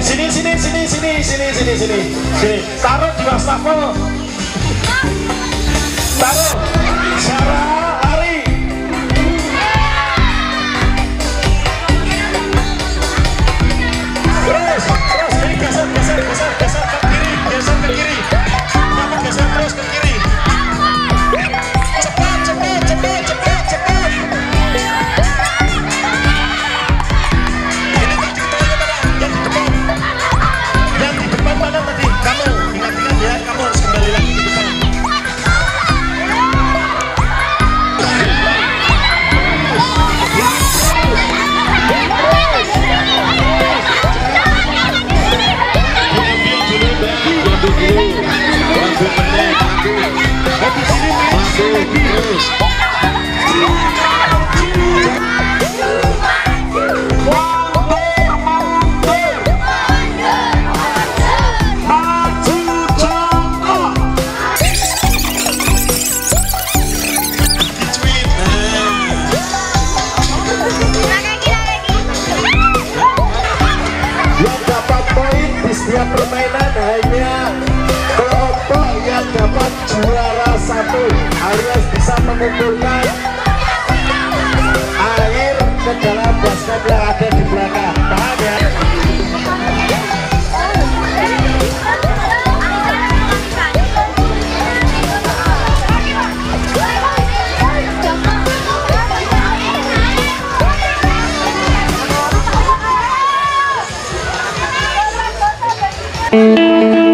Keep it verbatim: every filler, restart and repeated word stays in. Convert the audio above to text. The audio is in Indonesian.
Sini sini sini sini sini sini sini sini. Taruh di wastafel. Taruh. Sarah lari. Terus terus ini geser geser geser geser ke kiri geser ke kiri. Kenapa geser terus ke kiri? Cepat cepat cepat cepat cepat. Ini tadi kita yang di depan. Yang di depan mana tadi? Kamu ingat-ingat ya, kamu harus kembali lagi ke depan. Setiap permainan hanya kelompok yang dapat juara satu alias bisa mengumpulkan air ke dalam baskom yang ada di belakang. Paham ya? Thank you.